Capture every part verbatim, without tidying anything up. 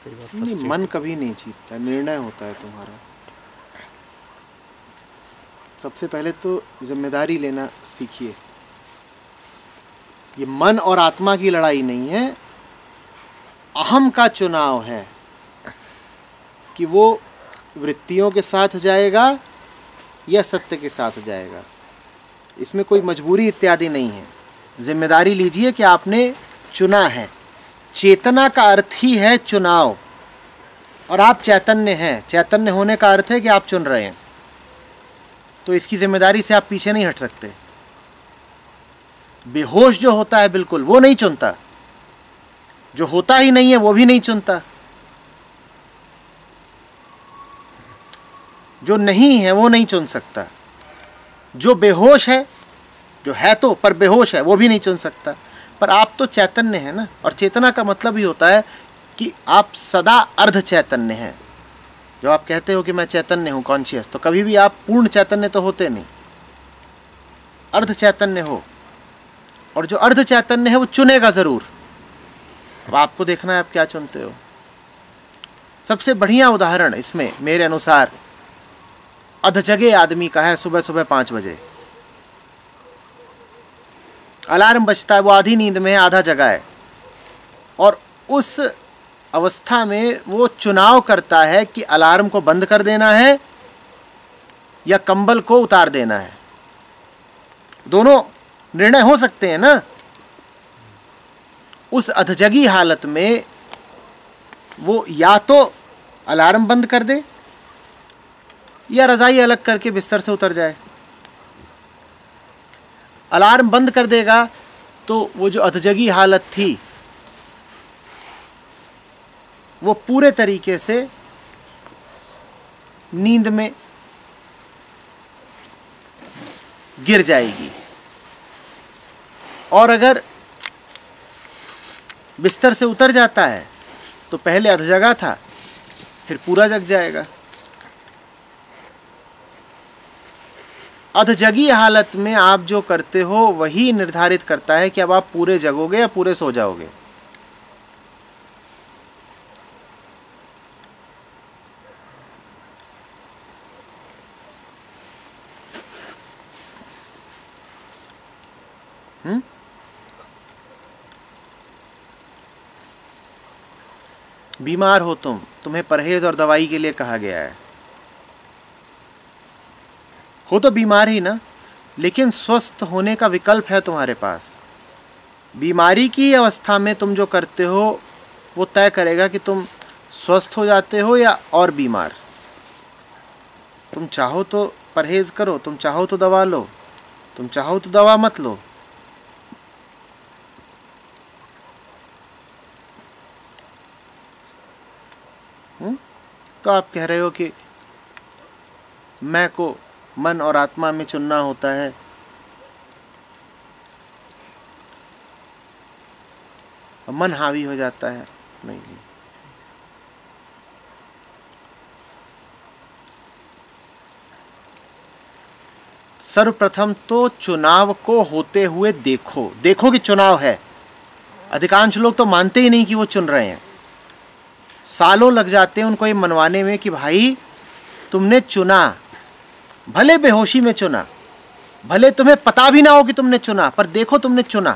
कई बार नहीं, frustrate- मन कभी नहीं जीतता, निर्णय होता है तुम्हारा। सबसे पहले तो जिम्मेदारी लेना सीखिए। ये मन और आत्मा की लड़ाई नहीं है, अहम का चुनाव है कि वो वृत्तियों के साथ जाएगा या सत्य के साथ जाएगा। इसमें कोई मजबूरी इत्यादि नहीं है। जिम्मेदारी लीजिए कि आपने चुना है। चेतना का अर्थ ही है चुनाव, और आप चैतन्य हैं। चैतन्य होने का अर्थ है कि आप चुन रहे हैं, तो इसकी जिम्मेदारी से आप पीछे नहीं हट सकते। बेहोश जो होता है बिल्कुल, वो नहीं चुनता। जो होता ही नहीं है वो भी नहीं चुनता। जो नहीं है वो नहीं चुन सकता। जो बेहोश है, जो है तो पर बेहोश है, वो भी नहीं चुन सकता। पर आप तो चैतन्य है ना। और चेतना का मतलब ही होता है कि आप सदा अर्ध चैतन्य हैं। जो आप कहते हो कि मैं चैतन्य हूँ, कॉन्शियस, तो कभी भी आप पूर्ण चैतन्य तो होते नहीं, अर्ध चैतन्य हो। और जो अर्ध चैतन्य है वो चुनेगा ज़रूर। अब आपको देखना है आप क्या चुनते हो। सबसे बढ़िया उदाहरण इसमें मेरे अनुसार अधजगे आदमी का है। सुबह सुबह पाँच बजे अलार्म बजता है, वो आधी नींद में है, आधा जगा है, और उस अवस्था में वो चुनाव करता है कि अलार्म को बंद कर देना है या कंबल को उतार देना है। दोनों निर्णय हो सकते हैं ना। उस अधजगी हालत में वो या तो अलार्म बंद कर दे या रजाई अलग करके बिस्तर से उतर जाए। अलार्म बंद कर देगा तो वो जो अधजगी हालत थी वो पूरे तरीके से नींद में गिर जाएगी। और अगर बिस्तर से उतर जाता है तो पहले अधजगा था, फिर पूरा जग जाएगा। अधजगी हालत में आप जो करते हो वही निर्धारित करता है कि अब आप पूरे जगोगे या पूरे सो जाओगे। हम्म बीमार हो तुम, तुम्हें परहेज और दवाई के लिए कहा गया है। हो तो बीमार ही ना, लेकिन स्वस्थ होने का विकल्प है तुम्हारे पास। बीमारी की अवस्था में तुम जो करते हो वो तय करेगा कि तुम स्वस्थ हो जाते हो या और बीमार। तुम चाहो तो परहेज करो, तुम चाहो तो दवा लो, तुम चाहो तो दवा मत लो। हुँ? तो आप कह रहे हो कि मैं को मन और आत्मा में चुनना होता है। मन हावी हो जाता है। नहीं, नहीं। सर्वप्रथम तो चुनाव को होते हुए देखो। देखो कि चुनाव है। अधिकांश लोग तो मानते ही नहीं कि वो चुन रहे हैं। सालों लग जाते हैं उनको ये मनवाने में कि भाई तुमने चुना, भले बेहोशी में चुना, भले तुम्हें पता भी ना हो कि तुमने चुना, पर देखो तुमने चुना।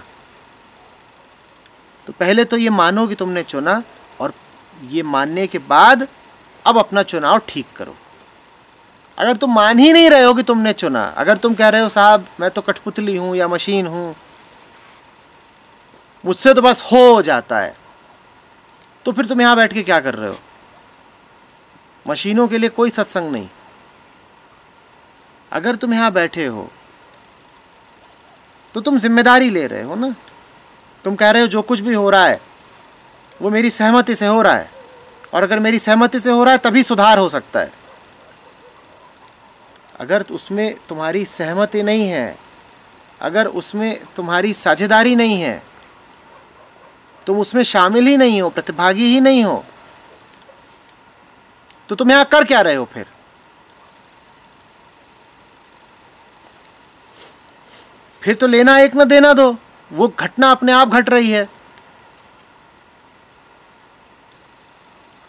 तो पहले तो ये मानो कि तुमने चुना, और ये मानने के बाद अब अपना चुनाव ठीक करो। अगर तुम मान ही नहीं रहे हो कि तुमने चुना, अगर तुम कह रहे हो साहब मैं तो कठपुतली हूं या मशीन हूं, मुझसे तो बस हो जाता है, तो फिर तुम यहां बैठ के क्या कर रहे हो। मशीनों के लिए कोई सत्संग नहीं। अगर तुम यहां बैठे हो तो तुम जिम्मेदारी ले रहे हो ना। तुम कह रहे हो जो कुछ भी हो रहा है वो मेरी सहमति से हो रहा है, और अगर मेरी सहमति से हो रहा है तभी सुधार हो सकता है। अगर उसमें तुम्हारी सहमति नहीं है, अगर उसमें तुम्हारी साझेदारी नहीं है, तुम उसमें शामिल ही नहीं हो, प्रतिभागी ही नहीं हो, तो तुम यहां कर क्या रहे हो फिर। फिर तो लेना एक न देना दो, वो घटना अपने आप घट रही है।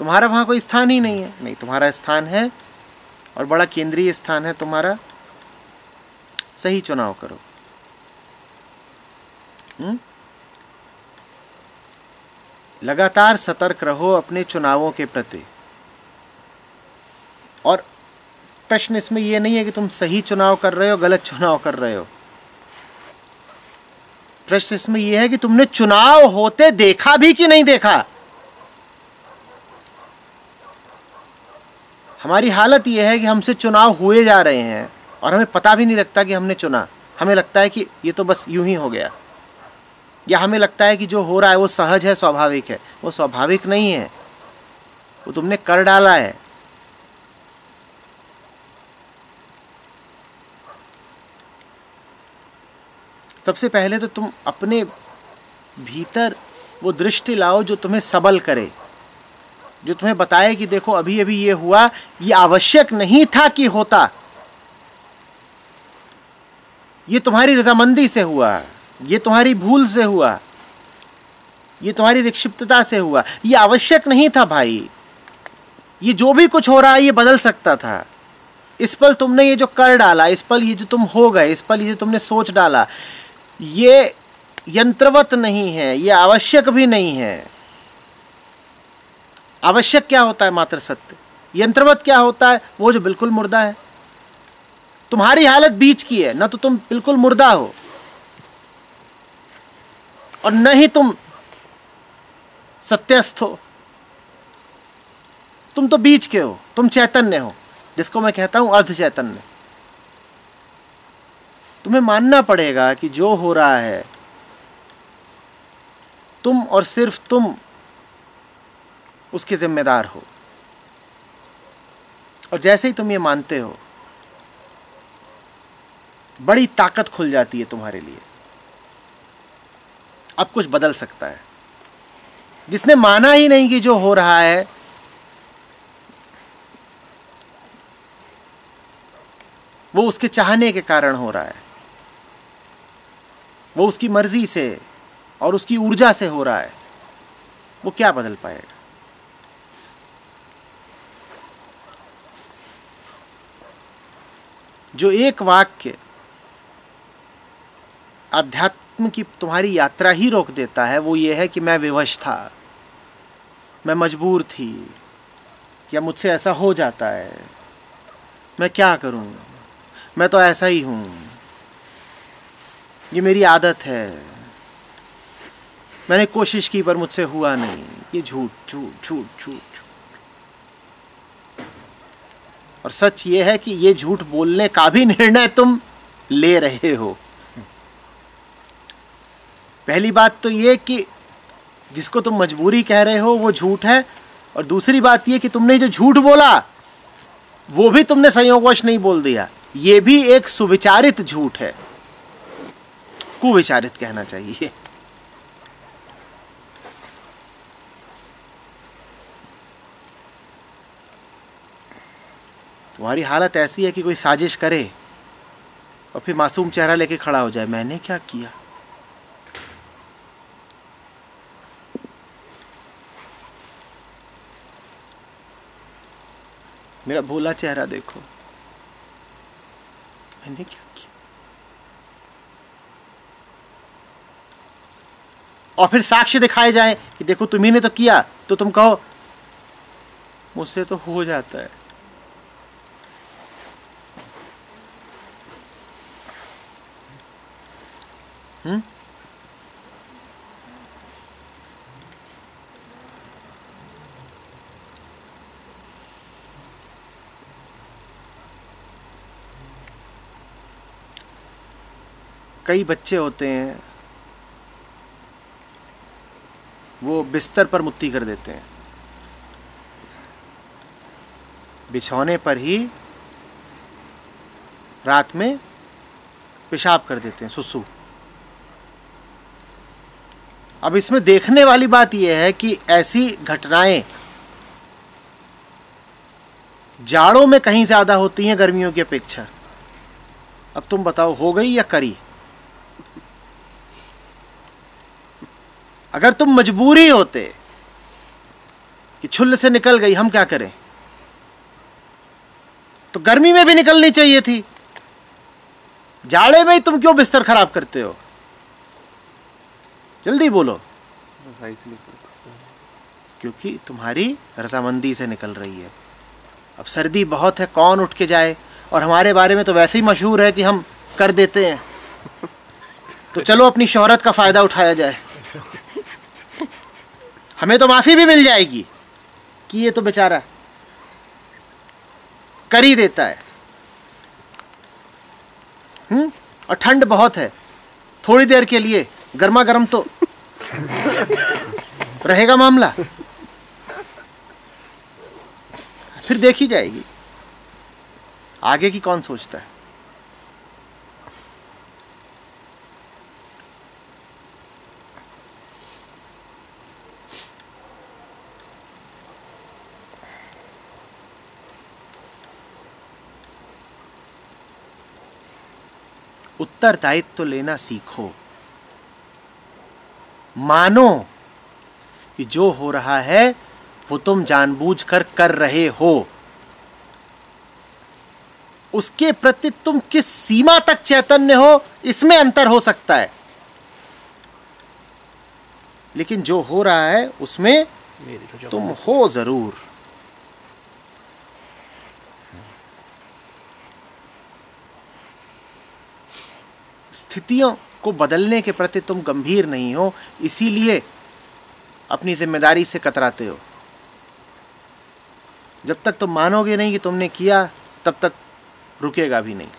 तुम्हारा वहाँ कोई स्थान ही नहीं है। नहीं, तुम्हारा स्थान है और बड़ा केंद्रीय स्थान है तुम्हारा। सही चुनाव करो। हुँ? लगातार सतर्क रहो अपने चुनावों के प्रति। और प्रश्न इसमें यह नहीं है कि तुम सही चुनाव कर रहे हो गलत चुनाव कर रहे हो। प्रश्न इसमें यह है कि तुमने चुनाव होते देखा भी कि नहीं देखा। हमारी हालत यह है कि हमसे चुनाव हुए जा रहे हैं और हमें पता भी नहीं लगता कि हमने चुना। हमें लगता है कि ये तो बस यूं ही हो गया, या हमें लगता है कि जो हो रहा है वो सहज है, स्वाभाविक है। वो स्वाभाविक नहीं है, वो तुमने कर डाला है। सबसे पहले तो तुम अपने भीतर वो दृष्टि लाओ जो तुम्हें सबल करे, जो तुम्हें बताए कि देखो अभी अभी ये हुआ, ये आवश्यक नहीं था कि होता, ये तुम्हारी रजामंदी से हुआ, ये तुम्हारी भूल से हुआ, ये तुम्हारी विक्षिप्तता से हुआ, ये आवश्यक नहीं था भाई। ये जो भी कुछ हो रहा है ये बदल सकता था। इस पल तुमने ये जो कर डाला, इस पल ये जो तुम हो गए, इस पल ये जो तुमने सोच डाला, ये यंत्रवत नहीं है, ये आवश्यक भी नहीं है। आवश्यक क्या होता है? मात्र सत्य। यंत्रवत क्या होता है? वो जो बिल्कुल मुर्दा है। तुम्हारी हालत बीच की है, न तो तुम बिल्कुल मुर्दा हो और न ही तुम सत्यस्थ हो। तुम तो बीच के हो, तुम चैतन्य हो, जिसको मैं कहता हूं अर्ध चैतन्य। तुम्हें मानना पड़ेगा कि जो हो रहा है तुम और सिर्फ तुम उसके जिम्मेदार हो। और जैसे ही तुम ये मानते हो, बड़ी ताकत खुल जाती है तुम्हारे लिए। अब कुछ बदल सकता है। जिसने माना ही नहीं कि जो हो रहा है वो उसके चाहने के कारण हो रहा है, वो उसकी मर्जी से और उसकी ऊर्जा से हो रहा है, वो क्या बदल पाएगा? जो एक वाक्य अध्यात्म की तुम्हारी यात्रा ही रोक देता है वो ये है कि मैं विवश था, मैं मजबूर थी, या मुझसे ऐसा हो जाता है, मैं क्या करूं, मैं तो ऐसा ही हूं, ये मेरी आदत है, मैंने कोशिश की पर मुझसे हुआ नहीं। ये झूठ झूठ झूठ झूठ। और सच ये है कि ये झूठ बोलने का भी निर्णय तुम ले रहे हो। पहली बात तो ये कि जिसको तुम मजबूरी कह रहे हो वो झूठ है, और दूसरी बात ये कि तुमने जो झूठ बोला वो भी तुमने संयोगवश नहीं बोल दिया, ये भी एक सुविचारित झूठ है, कुविचारित कहना चाहिए। तुम्हारी हालत ऐसी है कि कोई साजिश करे और फिर मासूम चेहरा लेके खड़ा हो जाए, मैंने क्या किया। मेरा भोला चेहरा देखो, मैंने क्या किया। और फिर साक्ष्य दिखाए जाए कि देखो तुम्ही ने तो किया, तो तुम कहो मुझसे तो हो जाता है। हम्म कई बच्चे होते हैं वो बिस्तर पर मुत्ती कर देते हैं, बिछौने पर ही रात में पेशाब कर देते हैं, सुसु। अब इसमें देखने वाली बात यह है कि ऐसी घटनाएं जाड़ों में कहीं ज्यादा होती हैं गर्मियों की अपेक्षा। अब तुम बताओ, हो गई या करी? अगर तुम मजबूरी होते कि छुल्ल से निकल गई, हम क्या करें? तो गर्मी में भी निकलनी चाहिए थी, जाड़े में ही तुम क्यों बिस्तर खराब करते हो? जल्दी बोलो। क्योंकि तुम्हारी रजामंदी से निकल रही है। अब सर्दी बहुत है, कौन उठ के जाए? और हमारे बारे में तो वैसे ही मशहूर है कि हम कर देते हैं, तो चलो अपनी शोहरत का फायदा उठाया जाए। हमें तो माफी भी मिल जाएगी कि ये तो बेचारा कर ही देता है। हम्म और ठंड बहुत है, थोड़ी देर के लिए गर्मा गर्म तो रहेगा मामला, फिर देखी जाएगी। आगे की कौन सोचता है? उत्तरदायित्व तो लेना सीखो। मानो कि जो हो रहा है वो तुम जानबूझकर कर रहे हो। उसके प्रति तुम किस सीमा तक चैतन्य हो, इसमें अंतर हो सकता है, लेकिन जो हो रहा है उसमें तुम हो जरूर। स्थितियों को बदलने के प्रति तुम गंभीर नहीं हो, इसीलिए अपनी जिम्मेदारी से कतराते हो। जब तक तुम मानोगे नहीं कि तुमने किया, तब तक रुकेगा भी नहीं।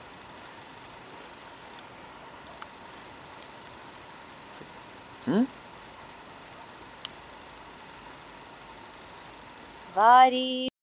हम्म वारी